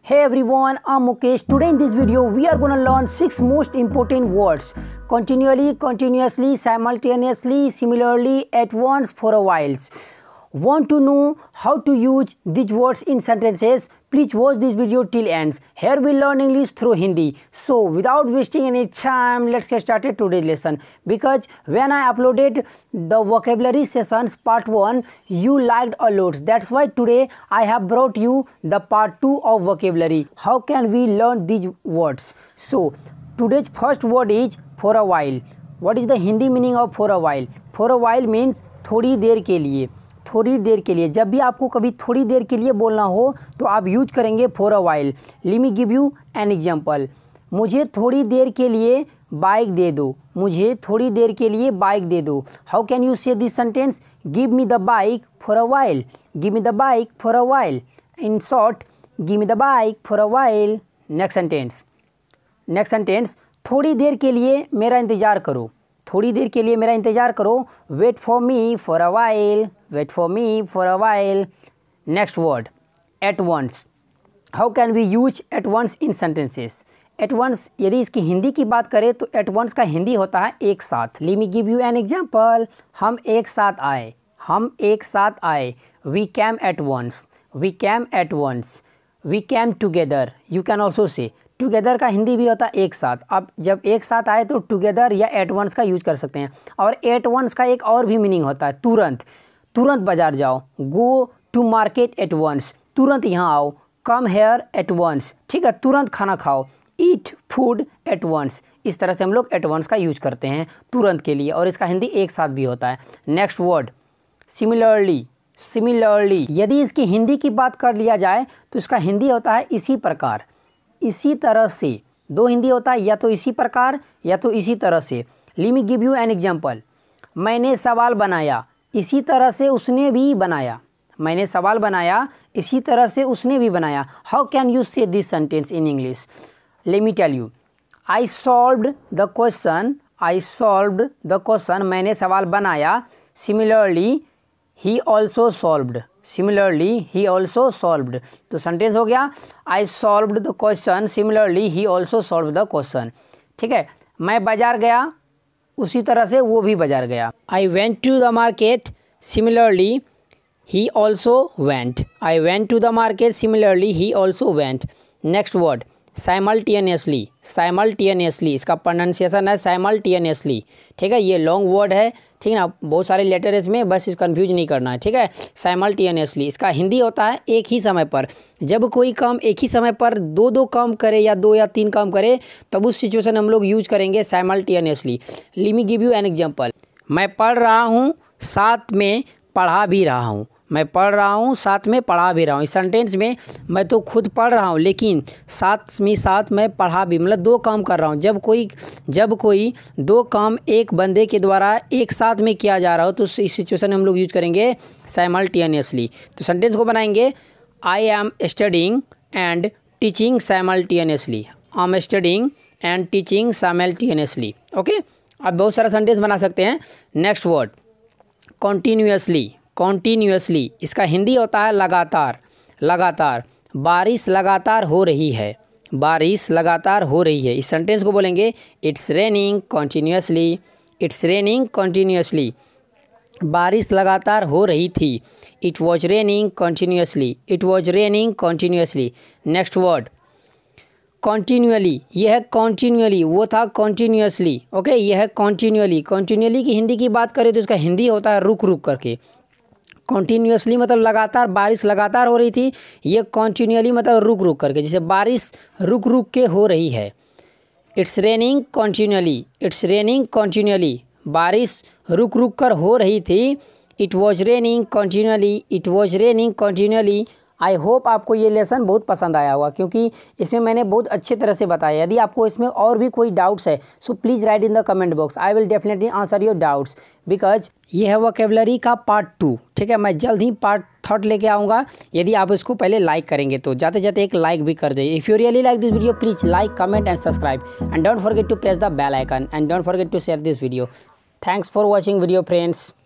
Hey everyone, I'm Mukesh. Today in this video, we are gonna learn 6 most important words. Continually, continuously, simultaneously, similarly, at once, for a while. Want to know how to use these words in sentences? Please watch this video till ends. Here we learn English through Hindi. So without wasting any time, let's get started today's lesson. Because when I uploaded the vocabulary sessions part 1, you liked a lot. That's why today I have brought you the part 2 of vocabulary. How can we learn these words? So today's first word is for a while. What is the Hindi meaning of for a while? For a while means थोड़ी देर के लिए. थोड़ी देर के लिए. जब भी आपको कभी थोड़ी देर के लिए बोलना हो तो आप यूज करेंगे for a while. Let me give you an example. मुझे थोड़ी देर के लिए बाइक दे दो. मुझे थोड़ी देर के लिए बाइक दे दो. How can you say this sentence? Give me the bike for a while. Give me the bike for a while. In short, give me the bike for a while. Next sentence. Next sentence, थोड़ी देर के लिए मेरा इंतज़ार करो. थोड़ी देर के लिए मेरा इंतज़ार करो. Wait for me for a while. Wait for me for a while. Next word, at once. How can we use at once in sentences? At once, यदि इसकी हिंदी की बात करें तो एट वंस का हिंदी होता है एक साथ. Let me give you an example. हम एक साथ आए. हम एक साथ आए. We came at once. We came at once. We came together. You can also say together का हिंदी भी होता है एक साथ. अब जब एक साथ आए तो टुगेदर या एट वंस का यूज कर सकते हैं. और एट वंस का एक और भी मीनिंग होता है तुरंत. तुरंत बाजार जाओ. Go to market at once. तुरंत यहाँ आओ. Come here at once. ठीक है, तुरंत खाना खाओ. Eat food at once. इस तरह से हम लोग एट वंस का यूज करते हैं तुरंत के लिए, और इसका हिंदी एक साथ भी होता है. Next word, similarly. सिमिलरली, यदि इसकी हिंदी की बात कर लिया जाए तो इसका हिंदी होता है इसी प्रकार. इसी तरह से. दो हिंदी होता है, या तो इसी प्रकार या तो इसी तरह से. Let me give you an example. मैंने सवाल बनाया, इसी तरह से उसने भी बनाया. मैंने सवाल बनाया, इसी तरह से उसने भी बनाया. How can you say this sentence in English? Let me tell you. I solved the question. I solved the question. मैंने सवाल बनाया. Similarly he also solved. Similarly he also solved. तो सेंटेंस हो गया, I solved the question. Similarly he also solved the question. ठीक है. मैं बाजार गया, उसी तरह से वो भी बाजार गया. I went to the market. Similarly he also went. I went to the market. Similarly he also went. Next word, simultaneously. Simultaneously, इसका प्रोनाउंसिएशन है साइमल्टेनियसली. ठीक है, ये लॉन्ग वर्ड है. ठीक है ना, बहुत सारे लेटर इसमें, बस इस कंफ्यूज नहीं करना है. ठीक है, साइमल्टेनियसली. इसका हिंदी होता है एक ही समय पर. जब कोई काम एक ही समय पर दो दो काम करे या दो या तीन काम करे, तब उस सिचुएशन हम लोग यूज करेंगे simultaneously. Let me give you an example. मैं पढ़ रहा हूँ, साथ में पढ़ा भी रहा हूँ. मैं पढ़ रहा हूँ, साथ में पढ़ा भी रहा हूँ. इस सेंटेंस में मैं तो खुद पढ़ रहा हूँ, लेकिन साथ में पढ़ा भी, मतलब दो काम कर रहा हूँ. जब कोई दो काम एक बंदे के द्वारा एक साथ में किया जा रहा हो तो इस सिचुएशन में हम लोग यूज करेंगे साइमल्टेनियसली. तो सेंटेंस को बनाएंगे, I am studying and teaching simultaneously. I am studying and teaching simultaneously. Okay, अब बहुत सारा सेंटेंस बना सकते हैं. Next word, कॉन्टीन्यूअसली. कॉन्टीन्यूअसली, इसका हिंदी होता है लगातार. लगातार. बारिश लगातार हो रही है. बारिश लगातार हो रही है. इस सेंटेंस को बोलेंगे, it's raining continuously. It's raining continuously. बारिश लगातार हो रही थी. It was raining continuously. It was raining continuously. Next word, continually. यह है कॉन्टीन्यूअली, वो था कॉन्टीन्यूअसली. ओके, यह है कॉन्टीन्यूअली. कॉन्टीन्यूअली की हिंदी की बात करें तो इसका हिंदी होता है रुक रुक करके. कॉन्टीन्यूअसली मतलब लगातार, बारिश लगातार हो रही थी. ये कॉन्टीन्यूअली मतलब रुक रुक करके, जैसे बारिश रुक रुक के हो रही है. It's raining continually. It's raining continually. बारिश रुक रुक कर हो रही थी. It was raining continually. It was raining continually. I hope आपको ये लेसन बहुत पसंद आया होगा, क्योंकि इसमें मैंने बहुत अच्छे तरह से बताया. यदि आपको इसमें और भी कोई डाउट्स है so please write in the comment box. I will definitely answer your doubts, because ये है वोकेबलरी का पार्ट 2. ठीक है, मैं जल्द ही पार्ट 3 लेके आऊँगा. यदि आप इसको पहले लाइक करेंगे तो जाते जाते एक लाइक भी कर दे. If you really like this video, please like, comment and subscribe, and don't forget to press the bell icon, and don't forget to share this video. Thanks for watching video friends.